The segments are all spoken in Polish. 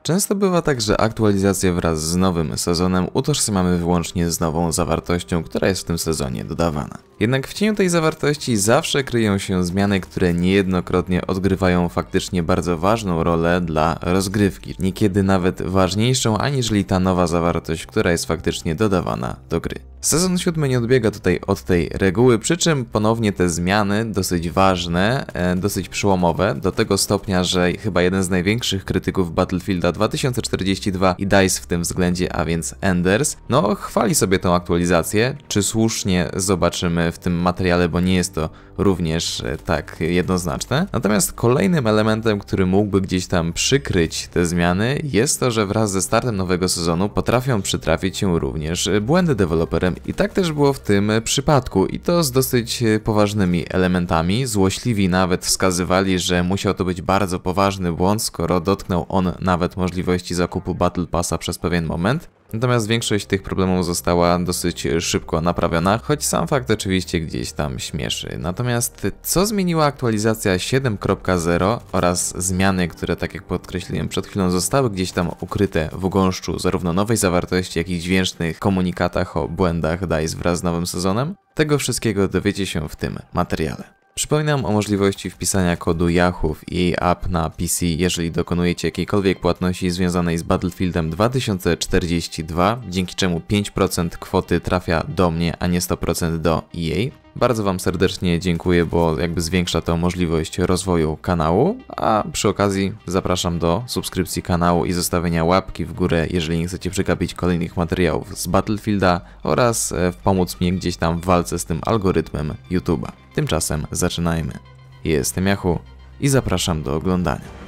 Często bywa tak, że aktualizacje wraz z nowym sezonem utożsamiamy wyłącznie z nową zawartością, która jest w tym sezonie dodawana. Jednak w cieniu tej zawartości zawsze kryją się zmiany, które niejednokrotnie odgrywają faktycznie bardzo ważną rolę dla rozgrywki, niekiedy nawet ważniejszą aniżeli ta nowa zawartość, która jest faktycznie dodawana do gry. Sezon 7 nie odbiega tutaj od tej reguły, przy czym ponownie te zmiany dosyć ważne, dosyć przełomowe, do tego stopnia, że chyba jeden z największych krytyków Battlefielda 2042 i DICE w tym względzie, a więc Enders, chwali sobie tą aktualizację. Czy słusznie, zobaczymy w tym materiale, bo nie jest to również tak jednoznaczne. Natomiast kolejnym elementem, który mógłby gdzieś tam przykryć te zmiany, jest to, że wraz ze startem nowego sezonu potrafią przytrafić się również błędy deweloperem i tak też było w tym przypadku i to z dosyć poważnymi elementami. Złośliwi nawet wskazywali, że musiał to być bardzo poważny błąd, skoro dotknął on nawet możliwości zakupu Battle Passa przez pewien moment. Natomiast większość tych problemów została dosyć szybko naprawiona, choć sam fakt oczywiście gdzieś tam śmieszy. Natomiast co zmieniła aktualizacja 7.0 oraz zmiany, które, tak jak podkreśliłem przed chwilą, zostały gdzieś tam ukryte w gąszczu zarówno nowej zawartości, jak i dźwięcznych komunikatach o błędach DICE wraz z nowym sezonem? Tego wszystkiego dowiecie się w tym materiale. Przypominam o możliwości wpisania kodu Yahoo w EA App na PC, jeżeli dokonujecie jakiejkolwiek płatności związanej z Battlefieldem 2042, dzięki czemu 5% kwoty trafia do mnie, a nie 100% do EA. Bardzo Wam serdecznie dziękuję, bo jakby zwiększa to możliwość rozwoju kanału, a przy okazji zapraszam do subskrypcji kanału i zostawienia łapki w górę, jeżeli nie chcecie przegapić kolejnych materiałów z Battlefielda oraz pomóc mi gdzieś tam w walce z tym algorytmem YouTube'a. Tymczasem zaczynajmy. Jestem Yahoo i zapraszam do oglądania.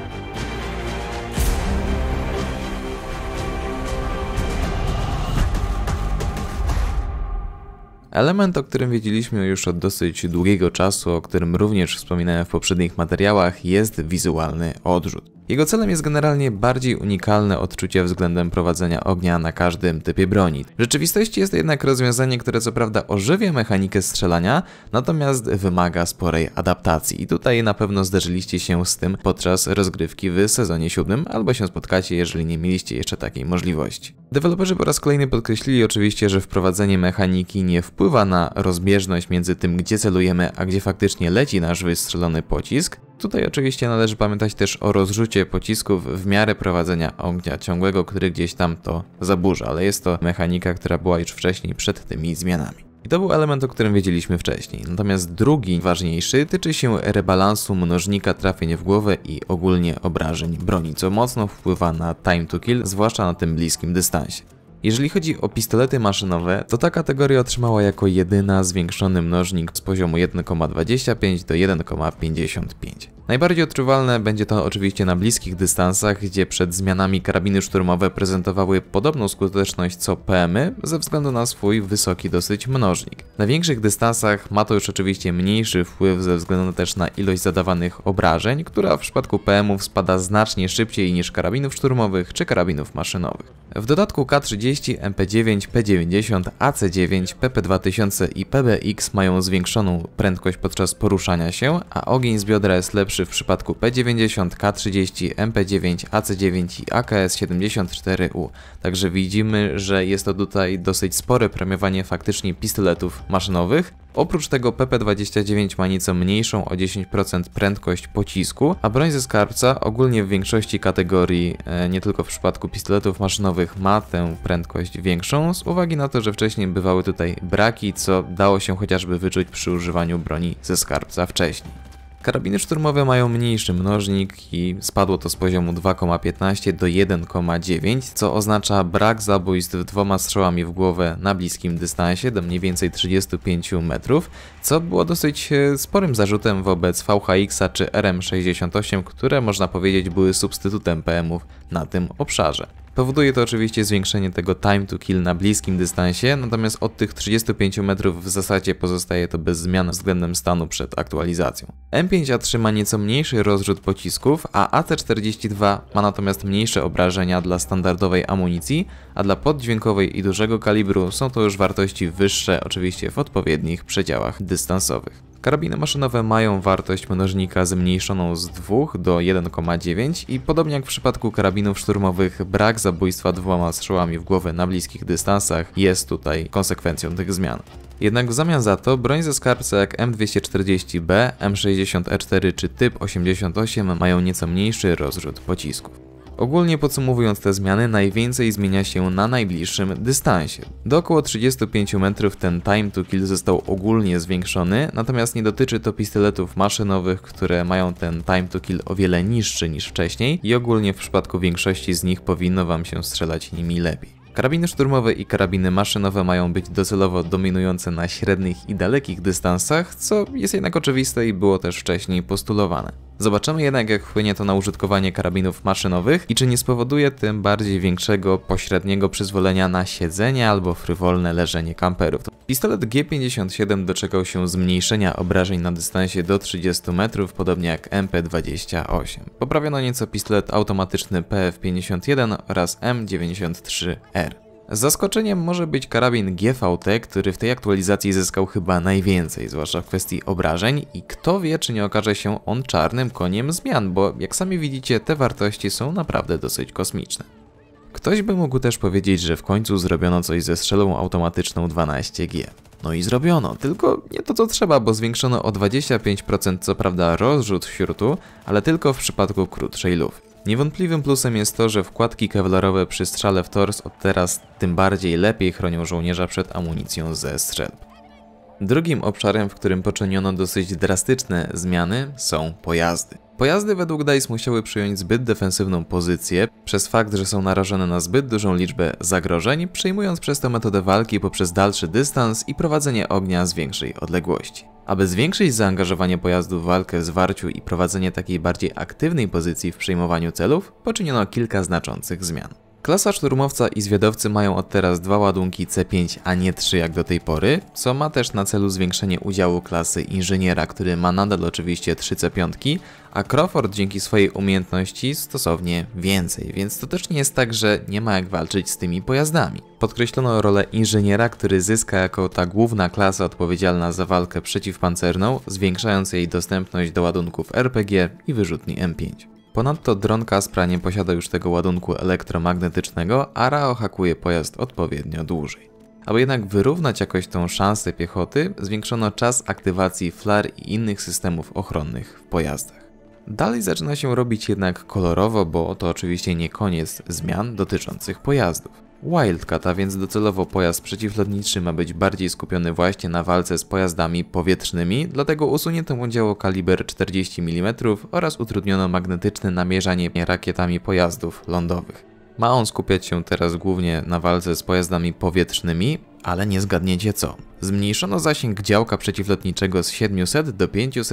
Element, o którym wiedzieliśmy już od dosyć długiego czasu, o którym również wspominałem w poprzednich materiałach, jest wizualny odrzut. Jego celem jest generalnie bardziej unikalne odczucie względem prowadzenia ognia na każdym typie broni. W rzeczywistości jest to jednak rozwiązanie, które co prawda ożywia mechanikę strzelania, natomiast wymaga sporej adaptacji. I tutaj na pewno zderzyliście się z tym podczas rozgrywki w sezonie 7, albo się spotkacie, jeżeli nie mieliście jeszcze takiej możliwości. Deweloperzy po raz kolejny podkreślili oczywiście, że wprowadzenie mechaniki nie wpływa na rozbieżność między tym, gdzie celujemy, a gdzie faktycznie leci nasz wystrzelony pocisk. Tutaj oczywiście należy pamiętać też o rozrzucie pocisków w miarę prowadzenia ognia ciągłego, który gdzieś tam to zaburza, ale jest to mechanika, która była już wcześniej przed tymi zmianami. I to był element, o którym wiedzieliśmy wcześniej. Natomiast drugi, ważniejszy, tyczy się rebalansu mnożnika trafień w głowę i ogólnie obrażeń broni, co mocno wpływa na time to kill, zwłaszcza na tym bliskim dystansie. Jeżeli chodzi o pistolety maszynowe, to ta kategoria otrzymała jako jedyna zwiększony mnożnik z poziomu 1,25 do 1,55. Najbardziej odczuwalne będzie to oczywiście na bliskich dystansach, gdzie przed zmianami karabiny szturmowe prezentowały podobną skuteczność co PM-y ze względu na swój wysoki dosyć mnożnik. Na większych dystansach ma to już oczywiście mniejszy wpływ ze względu też na ilość zadawanych obrażeń, która w przypadku PM-ów spada znacznie szybciej niż karabinów szturmowych czy karabinów maszynowych. W dodatku K30, MP9, P90, AC9, PP2000 i PBX mają zwiększoną prędkość podczas poruszania się, a ogień z biodra jest lepszy w przypadku P90, K30, MP9, AC9 i AKS-74U. Także widzimy, że jest to tutaj dosyć spore premiowanie faktycznie pistoletów maszynowych. Oprócz tego PP29 ma nieco mniejszą o 10% prędkość pocisku, a broń ze skarbca ogólnie w większości kategorii, nie tylko w przypadku pistoletów maszynowych, ma tę prędkość większą z uwagi na to, że wcześniej bywały tutaj braki, co dało się chociażby wyczuć przy używaniu broni ze skarbca wcześniej. Karabiny szturmowe mają mniejszy mnożnik i spadło to z poziomu 2,15 do 1,9, co oznacza brak zabójstw dwoma strzałami w głowę na bliskim dystansie do mniej więcej 35 metrów, co było dosyć sporym zarzutem wobec VHX-a czy RM68, które można powiedzieć były substytutem PM-ów na tym obszarze. Powoduje to oczywiście zwiększenie tego time to kill na bliskim dystansie, natomiast od tych 35 metrów w zasadzie pozostaje to bez zmian względem stanu przed aktualizacją. M5A3 ma nieco mniejszy rozrzut pocisków, a AC42 ma natomiast mniejsze obrażenia dla standardowej amunicji, a dla poddźwiękowej i dużego kalibru są to już wartości wyższe, oczywiście w odpowiednich przedziałach dystansowych. Karabiny maszynowe mają wartość mnożnika zmniejszoną z 2 do 1,9 i podobnie jak w przypadku karabinów szturmowych, brak zabójstwa 2 strzałami w głowę na bliskich dystansach jest tutaj konsekwencją tych zmian. Jednak w zamian za to broń ze skarbca jak M240B, M60E4 czy Typ 88 mają nieco mniejszy rozrzut pocisków. Ogólnie podsumowując te zmiany, najwięcej zmienia się na najbliższym dystansie. Do około 35 metrów ten time to kill został ogólnie zwiększony, natomiast nie dotyczy to pistoletów maszynowych, które mają ten time to kill o wiele niższy niż wcześniej i ogólnie w przypadku większości z nich powinno wam się strzelać nimi lepiej. Karabiny szturmowe i karabiny maszynowe mają być docelowo dominujące na średnich i dalekich dystansach, co jest jednak oczywiste i było też wcześniej postulowane. Zobaczymy jednak, jak wpłynie to na użytkowanie karabinów maszynowych i czy nie spowoduje tym bardziej większego, pośredniego przyzwolenia na siedzenie albo frywolne leżenie kamperów. Pistolet G57 doczekał się zmniejszenia obrażeń na dystansie do 30 metrów, podobnie jak MP28. Poprawiono nieco pistolet automatyczny PF51 oraz M93R. Zaskoczeniem może być karabin GVT, który w tej aktualizacji zyskał chyba najwięcej, zwłaszcza w kwestii obrażeń i kto wie, czy nie okaże się on czarnym koniem zmian, bo jak sami widzicie, te wartości są naprawdę dosyć kosmiczne. Ktoś by mógł też powiedzieć, że w końcu zrobiono coś ze strzelą automatyczną 12G. No i zrobiono, tylko nie to co trzeba, bo zwiększono o 25% co prawda rozrzut śrutu, ale tylko w przypadku krótszej lufy. Niewątpliwym plusem jest to, że wkładki kewlarowe przy strzale w tors od teraz tym bardziej lepiej chronią żołnierza przed amunicją ze strzelb. Drugim obszarem, w którym poczyniono dosyć drastyczne zmiany, są pojazdy. Pojazdy według DICE musiały przyjąć zbyt defensywną pozycję przez fakt, że są narażone na zbyt dużą liczbę zagrożeń, przyjmując przez to metodę walki poprzez dalszy dystans i prowadzenie ognia z większej odległości. Aby zwiększyć zaangażowanie pojazdu w walkę w zwarciu i prowadzenie takiej bardziej aktywnej pozycji w przyjmowaniu celów, poczyniono kilka znaczących zmian. Klasa szturmowca i zwiadowcy mają od teraz 2 ładunki C5, a nie 3 jak do tej pory, co ma też na celu zwiększenie udziału klasy inżyniera, który ma nadal oczywiście 3 C5, a Crawford dzięki swojej umiejętności stosownie więcej, więc to też nie jest tak, że nie ma jak walczyć z tymi pojazdami. Podkreślono rolę inżyniera, który zyska jako ta główna klasa odpowiedzialna za walkę przeciwpancerną, zwiększając jej dostępność do ładunków RPG i wyrzutni M5. Ponadto dron Kaspra nie posiada już tego ładunku elektromagnetycznego, a Rao hakuje pojazd odpowiednio dłużej. Aby jednak wyrównać jakoś tą szansę piechoty, zwiększono czas aktywacji flar i innych systemów ochronnych w pojazdach. Dalej zaczyna się robić jednak kolorowo, bo to oczywiście nie koniec zmian dotyczących pojazdów. Wildcat, a więc docelowo pojazd przeciwlotniczy, ma być bardziej skupiony właśnie na walce z pojazdami powietrznymi, dlatego usunięto mu działo kaliber 40 mm oraz utrudniono magnetyczne namierzanie rakietami pojazdów lądowych. Ma on skupiać się teraz głównie na walce z pojazdami powietrznymi, ale nie zgadniecie co. Zmniejszono zasięg działka przeciwlotniczego z 700 do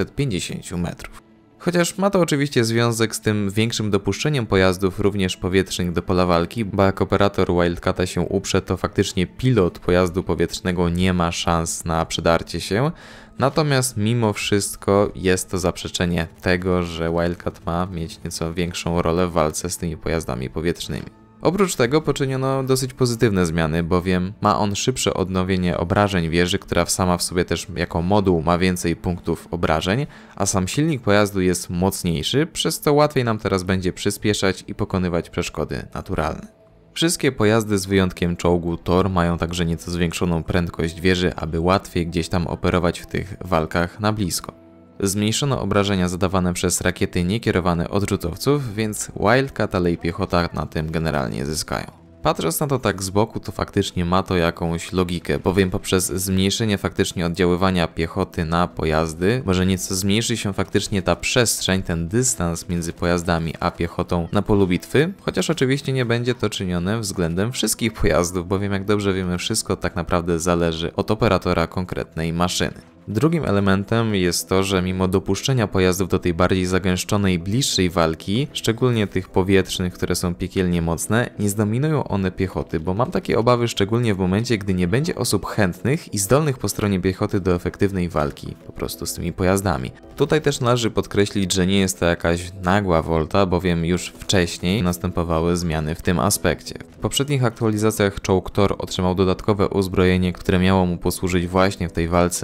550 metrów. Chociaż ma to oczywiście związek z tym większym dopuszczeniem pojazdów również powietrznych do pola walki, bo jak operator Wildcata się uprze, to faktycznie pilot pojazdu powietrznego nie ma szans na przedarcie się. Natomiast mimo wszystko jest to zaprzeczenie tego, że Wildcat ma mieć nieco większą rolę w walce z tymi pojazdami powietrznymi. Oprócz tego poczyniono dosyć pozytywne zmiany, bowiem ma on szybsze odnowienie obrażeń wieży, która sama w sobie też jako moduł ma więcej punktów obrażeń, a sam silnik pojazdu jest mocniejszy, przez co łatwiej nam teraz będzie przyspieszać i pokonywać przeszkody naturalne. Wszystkie pojazdy z wyjątkiem czołgu Thor mają także nieco zwiększoną prędkość wieży, aby łatwiej gdzieś tam operować w tych walkach na blisko. Zmniejszono obrażenia zadawane przez rakiety niekierowane odrzutowców, więc Wildcat, ale i piechota na tym generalnie zyskają. Patrząc na to tak z boku, to faktycznie ma to jakąś logikę, bowiem poprzez zmniejszenie faktycznie oddziaływania piechoty na pojazdy, może nieco zmniejszy się faktycznie ta przestrzeń, ten dystans między pojazdami a piechotą na polu bitwy, chociaż oczywiście nie będzie to czynione względem wszystkich pojazdów, bowiem jak dobrze wiemy, wszystko tak naprawdę zależy od operatora konkretnej maszyny. Drugim elementem jest to, że mimo dopuszczenia pojazdów do tej bardziej zagęszczonej, bliższej walki, szczególnie tych powietrznych, które są piekielnie mocne, nie zdominują one piechoty, bo mam takie obawy szczególnie w momencie, gdy nie będzie osób chętnych i zdolnych po stronie piechoty do efektywnej walki, po prostu z tymi pojazdami. Tutaj też należy podkreślić, że nie jest to jakaś nagła wolta, bowiem już wcześniej następowały zmiany w tym aspekcie. W poprzednich aktualizacjach czołg Thor otrzymał dodatkowe uzbrojenie, które miało mu posłużyć właśnie w tej walce na blisko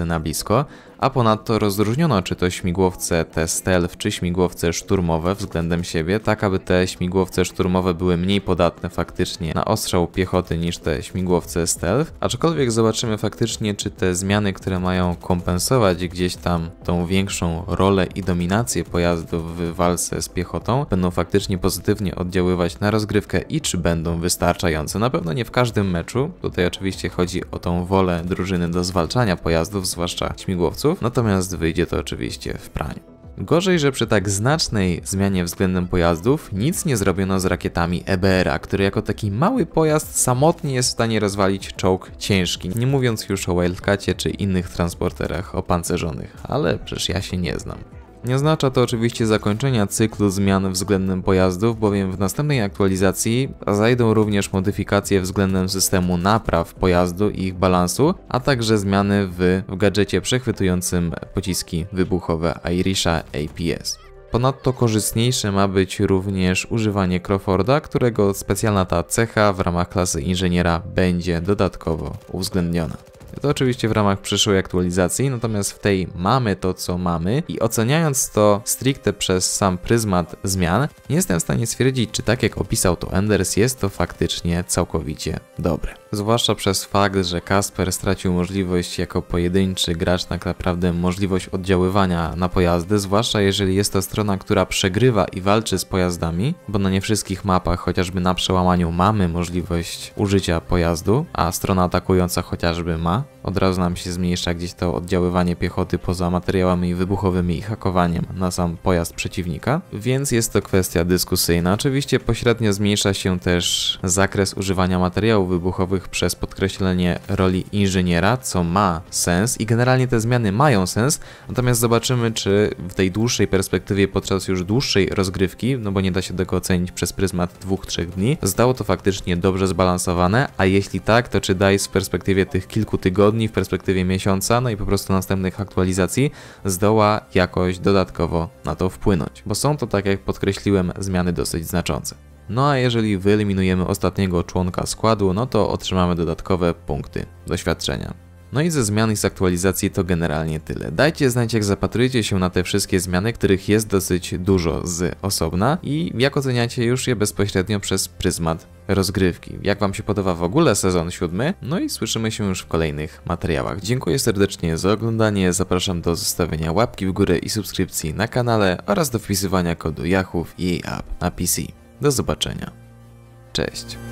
tylko, a ponadto rozróżniono, czy to śmigłowce te stealth, czy śmigłowce szturmowe względem siebie, tak aby te śmigłowce szturmowe były mniej podatne faktycznie na ostrzał piechoty niż te śmigłowce stealth, aczkolwiek zobaczymy faktycznie, czy te zmiany, które mają kompensować gdzieś tam tą większą rolę i dominację pojazdów w walce z piechotą, będą faktycznie pozytywnie oddziaływać na rozgrywkę i czy będą wystarczające. Na pewno nie w każdym meczu, tutaj oczywiście chodzi o tą wolę drużyny do zwalczania pojazdów, zwłaszcza śmigłowców, natomiast wyjdzie to oczywiście w praniu. Gorzej, że przy tak znacznej zmianie względem pojazdów nic nie zrobiono z rakietami EBR-a, który jako taki mały pojazd samotnie jest w stanie rozwalić czołg ciężki, nie mówiąc już o Wildcacie czy innych transporterach opancerzonych, ale przecież ja się nie znam. Nie oznacza to oczywiście zakończenia cyklu zmian względem pojazdów, bowiem w następnej aktualizacji zajdą również modyfikacje względem systemu napraw pojazdu i ich balansu, a także zmiany w gadżecie przechwytującym pociski wybuchowe Irisha APS. Ponadto korzystniejsze ma być również używanie Crawforda, którego specjalna ta cecha w ramach klasy inżyniera będzie dodatkowo uwzględniona. To oczywiście w ramach przyszłej aktualizacji, natomiast w tej mamy to, co mamy i oceniając to stricte przez sam pryzmat zmian, nie jestem w stanie stwierdzić, czy tak jak opisał to Enders, jest to faktycznie całkowicie dobre. Zwłaszcza przez fakt, że Kasper stracił możliwość jako pojedynczy gracz tak naprawdę możliwość oddziaływania na pojazdy, zwłaszcza jeżeli jest to strona, która przegrywa i walczy z pojazdami, bo na nie wszystkich mapach, chociażby na przełamaniu, mamy możliwość użycia pojazdu, a strona atakująca chociażby ma. Od razu nam się zmniejsza gdzieś to oddziaływanie piechoty poza materiałami wybuchowymi i hakowaniem na sam pojazd przeciwnika, więc jest to kwestia dyskusyjna. Oczywiście pośrednio zmniejsza się też zakres używania materiałów wybuchowych przez podkreślenie roli inżyniera, co ma sens i generalnie te zmiany mają sens, natomiast zobaczymy, czy w tej dłuższej perspektywie podczas już dłuższej rozgrywki, no bo nie da się tego ocenić przez pryzmat 2-3 dni, zostało to faktycznie dobrze zbalansowane, a jeśli tak, to czy DICE w perspektywie tych kilku tygodni, w perspektywie miesiąca, no i po prostu następnych aktualizacji zdoła jakoś dodatkowo na to wpłynąć, bo są to, tak jak podkreśliłem, zmiany dosyć znaczące. No a jeżeli wyeliminujemy ostatniego członka składu, no to otrzymamy dodatkowe punkty doświadczenia. No i ze zmian i z aktualizacji to generalnie tyle. Dajcie znać, jak zapatrujecie się na te wszystkie zmiany, których jest dosyć dużo z osobna i jak oceniacie już je bezpośrednio przez pryzmat rozgrywki. Jak wam się podoba w ogóle sezon 7? No i słyszymy się już w kolejnych materiałach. Dziękuję serdecznie za oglądanie, zapraszam do zostawienia łapki w górę i subskrypcji na kanale oraz do wpisywania kodu Yahoo w EA App na PC. Do zobaczenia. Cześć.